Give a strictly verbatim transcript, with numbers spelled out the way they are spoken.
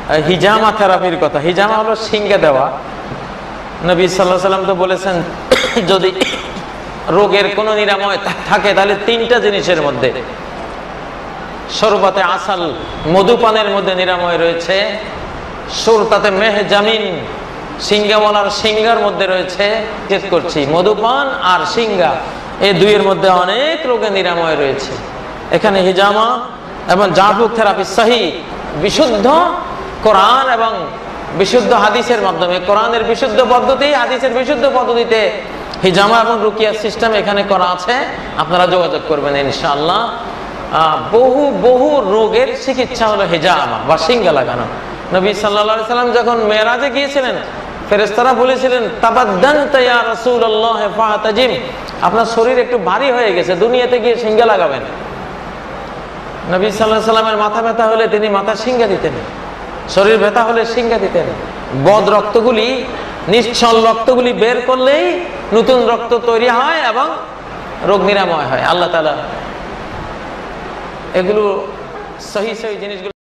হিজামা থেরাপির কথা। হিজামা হলো সিঙ্গে দেওয়া। নবী সাল্লাল্লাহু আলাইহি সাল্লাম তো বলেছেন, যদি রোগের কোনো নিরাময় থাকে তাহলে তিনটা জিনিসের মধ্যে, শরবতে আসাল, মধুপানের মধ্যে নিরাময় রয়েছে, সুরতাতে মেহজামিন, সিঙ্গাওয়ালার সিঙ্গার মধ্যে রয়েছে, চেক করছি মধুপান আর সিঙ্গা, এই দুইয়ের মধ্যে অনেক রোগের নিরাময় রয়েছে। এখানে হিজামা এবং জাফুক থেরাপি সহি বিশুদ্ধ কোরআন এবং বিশুদ্ধ হাদিসের মাধ্যমে, কোরআনের বিশুদ্ধ পদ্ধতি, হাদিসের বিশুদ্ধ পদ্ধতিতে হিজামা এবং রুকিয়া সিস্টেম এখানে করা আছে। আপনারা যোগাযোগ করবেন ইনশাআল্লাহ। বহু বহু রোগের চিকিৎসা হলো হিজামা বা সিঙ্গা লাগানো। নবী সাল্লাল্লাহু আলাইহি সাল্লাম যখন মেরাজে গিয়েছিলেন, ফেরেশতারা বলেছিলেন, তাবাদ্দানতা ইয়া রাসূলুল্লাহ ফাতাজিম, আপনার শরীর একটু ভারী হয়ে গেছে, দুনিয়াতে গিয়ে সিঙ্গা লাগাবেন। নবী সাল্লাল্লাহু আলাইহি সাল্লামের মাথা ব্যথা হলে তিনি মাথা সিঙ্গা দিতেন, শরীর ব্যথা হলে সিঙ্গা দিতেন। বদ রক্তগুলি, নিশ্চল রক্তগুলি বের করলেই নতুন রক্ত তৈরি হয় এবং রোগ নিরাময় হয়। আল্লাহ তাআলা এগুলো সহি সহি জিনিসগুলো